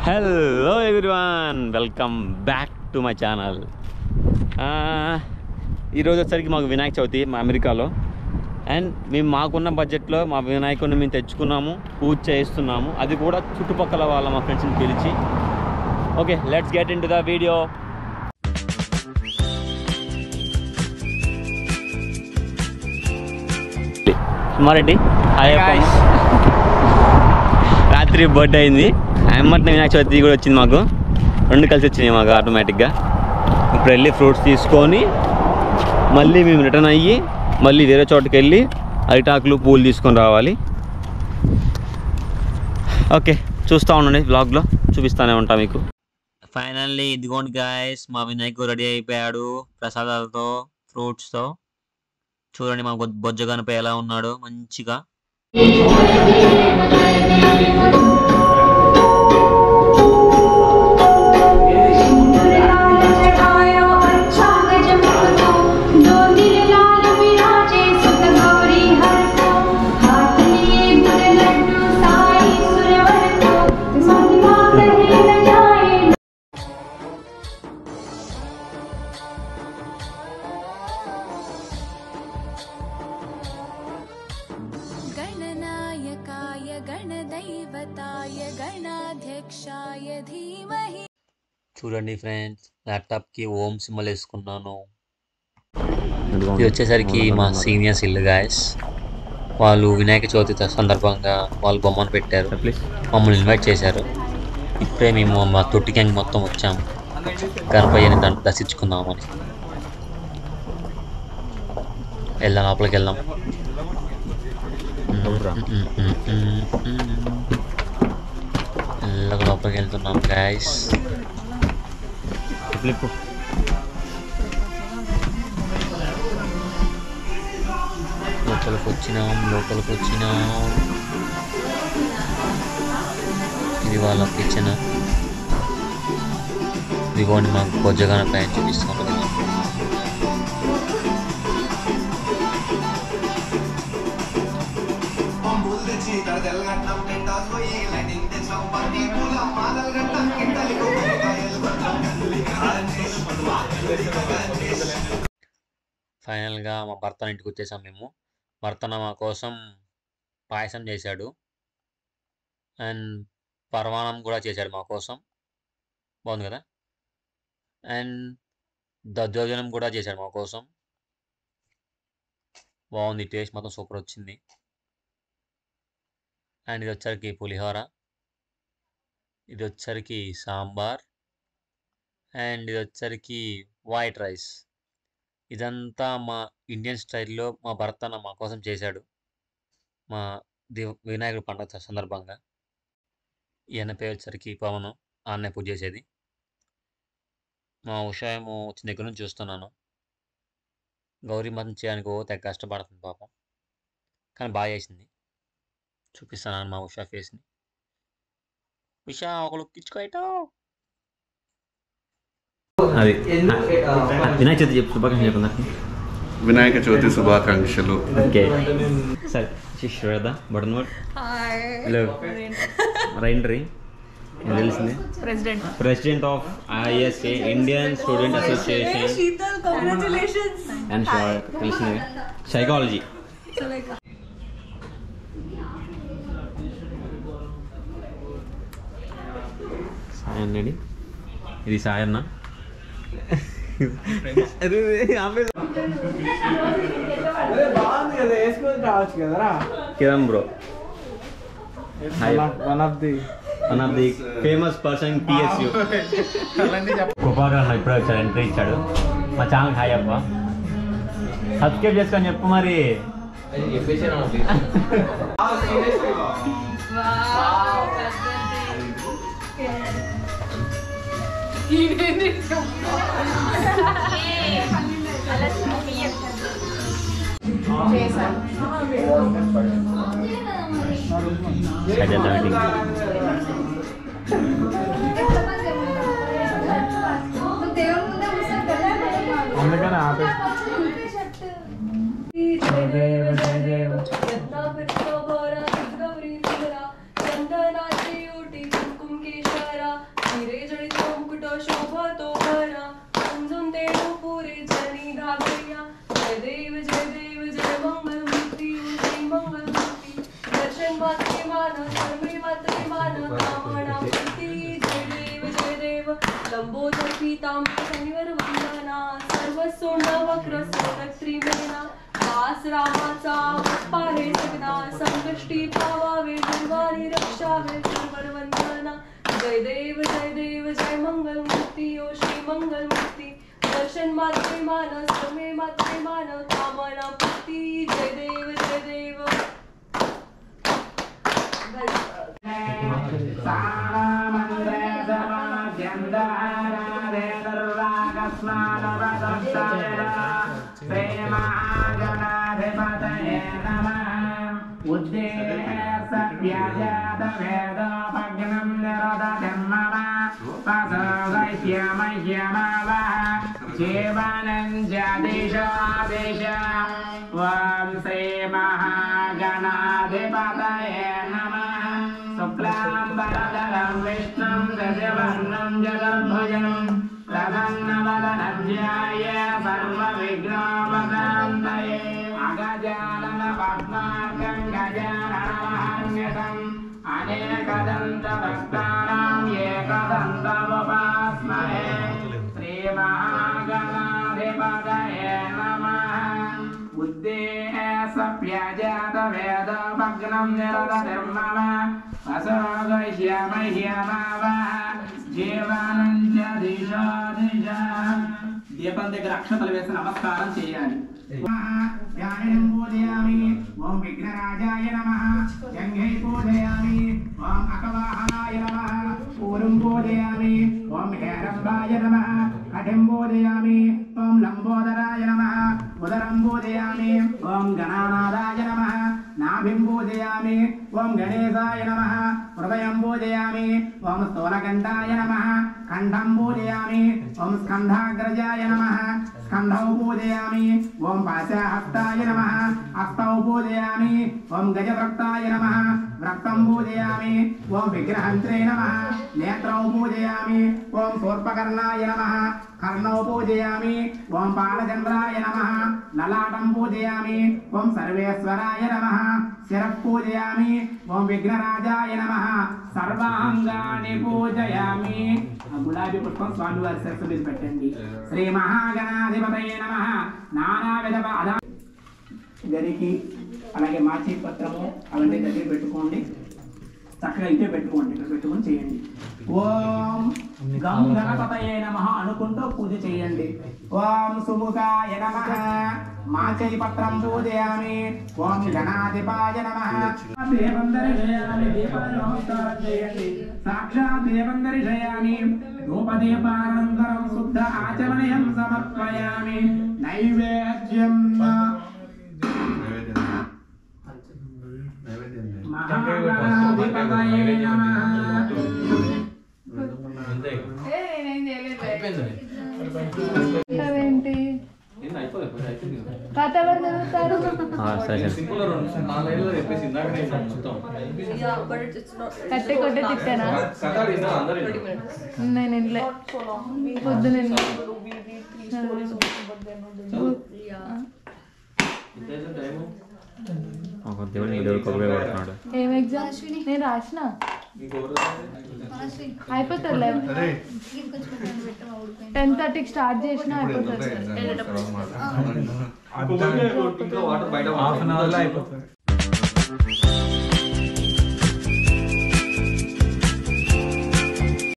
Hello everyone, welcome back to my channel. ఈరోజు వచ్చరికి మాకు వినాయక చవితి మా అమెరికాలో. అండ్ మేము మాకున్న బడ్జెట్లో మా వినాయకుడిని మేము తెచ్చుకున్నాము, పూజ చేస్తున్నాము. అది కూడా చుట్టుపక్కల వాళ్ళ మా ఫ్రెండ్స్ని పిలిచి. Okay, let's get into the video. Sumareddy రాత్రి బర్త్డే అయింది. అమ్మట్న వినాయక చవితి కూడా వచ్చింది. మాకు రెండు కలిసి వచ్చినాయి మాకు ఆటోమేటిక్గా. ఇప్పుడు వెళ్ళి ఫ్రూట్స్ తీసుకొని మళ్ళీ మేము రిటర్న్ అయ్యి మళ్ళీ వేరే చోటుకి వెళ్ళి అరిటాకులు పూలు తీసుకొని రావాలి. ఓకే, చూస్తూ ఉండండి, వ్లాగ్లో చూపిస్తూనే ఉంటా మీకు. ఫైనల్లీ ఇదిగోండి గాయస్, మా వినాయకుడు రెడీ అయిపోయాడు ప్రసాదాలతో, ఫ్రూట్స్తో. చూడండి మా బొజ్జగనపై ఎలా ఉన్నాడు మంచిగా. చూడండి ఫ్రెండ్స్, ల్యాప్టాప్కి ఓం సింబల్ వేసుకున్నాను. ఇది వచ్చేసరికి మా సీనియర్స్ ఇల్లు గాయస్. వాళ్ళు వినాయక చవితి సందర్భంగా వాళ్ళు బొమ్మను పెట్టారు, మమ్మల్ని ఇన్వైట్ చేశారు. ఇప్పుడే మేము మా తొట్టి గ్యాంగ్ మొత్తం వచ్చాము గణపయ్యని దర్శించుకుందామని. వెళ్దాం, లోపలికి వెళ్దాం. లోపలికి వెళ్తున్నాం గాయస్. లోపలికి వచ్చినాం. ఇది వాళ్ళ కిచెన్. ఇదిగోండి మాకు బొజ్జగాన పైన చూపిస్తాను. ఫైనల్గా మా భర్త ఇంటికి వచ్చేసాం మేము. భర్తన మా కోసం పాయసం చేశాడు అండ్ పరమాణం కూడా చేశాడు మా కోసం. బాగుంది కదా. అండ్ దద్దోజనం కూడా చేశాడు మా కోసం. బాగుంది, టేస్ట్ మొత్తం సూపర్ వచ్చింది. అండ్ ఇది వచ్చరికి పులిహోర, ఇది వచ్చరికి సాంబార్, అండ్ ఇది వచ్చరికి వైట్ రైస్. ఇదంతా మా ఇండియన్ స్టైల్లో మా భర్త మా కోసం చేశాడు మా వినాయకుడి పండుగ సందర్భంగా. ఈయన పేరు వచ్చరికి పవన్, ఆన్నే పూజ చేసేది. మా ఉషాయము వచ్చిన దగ్గర నుంచి చూస్తున్నాను. గౌరీ మాతం చేయడానికి తెగ కష్టపడుతుంది పాపం, కానీ బాగా చేసింది. చూపిస్తున్నాను మా ఉషా ఫేస్ని. ఉషా ఒక లుక్ ఇచ్చుకోయటో. అది వినాయక చవితి శుభాకాంక్షలు చెప్పండి. వినాయక చవితి శుభాకాంక్షలు. ఓకే సరే, శ్వేత బటన్వర్డ్. హలో రైండ్రీ, తెలిసింది president of ISA Indian student association and తెలిసింది సైకాలజీ. సాయన్, ఇది Sayanna. Kiran bro, one of the famous person PSU. Kripakar ఇప్పుడే వచ్చాడు, ఎంట్రీ ఇచ్చాడు. మా ఛానల్ హాయ్ అబ్బా, సబ్స్క్రైబ్ చేసుకొని చెప్పు మరి. అందుకని ఆపే. शनिवार वंदना सर्वसोंड वक्र सोदत्रिमेना दास रामाचा बाप्पा हे सगना संकष्टी पावावे निर्वाणी रक्षावे सर्वर वंदना जय देव जय मंगल मूर्ती ओ श्री मंगल मूर्ती दर्शन मात्रे मान समय मात्रे मान कामना पूर्ती जय देव ॐ श्री महागणाधिपतये नमः शुक्लाम्बरधरं विष्णुं शशिवर्णं चतुर्भुजं प्रसन्नवदनं ध्याये सर्वविघ्नोपशान्तये अगजाननपद्मार्कं गजाननमहर्निशम् अनेकदन्तभक्तानां एकदन्तमुपास्महे श्रीमहागणाधिपतये नमः उद्देशप्यजातवेदभग्नं निरतधर्मः असोगश्यमह्यमावः జీవనం దిశా దిశా దీపం దగ్గర అక్షతలు వేసి నమస్కారం చేయాలి. ధ్యానం పూజయామి. ఓం విఘ్నరాజాయ నమః. జంఘై పూజయామి. ఓం అకవాహాయ నమః. పూరం పూజయామి. ఓం హేరంబాయ నమః. కఠిం పూజయామి. ఓం లంబోదరాయ నమః. ఉదరం పూజయామి. ఓం గణానాదాయ నమః. నాభిం పూజయామి. ఓం గణేశాయ నమః. హృదయం పూజయామి. ఓం స్థూలకంఠాయ నమః. కంఠం పూజయామి. ఓం స్కంధాగ్రజాయ నమః. స్కంధౌ పూజయామి. ఓం పాశహస్తాయ నమః. హస్తౌ పూజయామి. ఓం గజవక్తాయ నమః. వక్తం పూజయామి. ఓం విగ్రహంత్రే నమః. నేత్రౌ పూజయామి. ఓం శూర్పకర్ణాయ నమః. కర్ణౌ పూజయామి. ఓం పాలచంద్రాయ నమః. లలాటం పూజయామి. ఓం సర్వేశ్వరాయ నమః. శిరః పూజయామి. ఓం విఘ్నరాజాయ నమః. సర్వాంగాని పూజయామి. గులాబీ పుష్పం స్వామి వారి శిరస్సు మీద పెట్టండి. శ్రీ మహాగణాధిపతయే నమః. నానావిధ గరికి అలాగే మాచి పత్రము అవన్నీ దగ్గర పెట్టుకోండి. చక్కగా ఇదే పెట్టుకోండి. ఇక్కడ పెట్టుకొని చేయండి. ఓం గం గణపతయే నమః అనుకుంటూ పూజ చేయండి. ఓం సుముఖాయ నమః. మాచై పత్రం పూజయామి. ఓం గణాధిపాయ నమః. దేవం దర్శయామి. దీపాన్ని నమస్కారం చేయండి. సాక్షాత్ దేవం దర్శయామి. ధూపదీపానంతరం శుద్ధ ఆచమనీయం సమర్పయామి. నైవేద్యం మహాగణాధిపతయే నమః. ఏంటి కథ ఎవరు చదువుతారు? కట్టే కొట్టే తిట్టానా? నేను ఇంట్లో పొద్దున ఏం ఎగ్జామ్ నేను రాసిన అయిపోతుంది. 10:30కి స్టార్ట్ చేసిన అయిపోతుంది.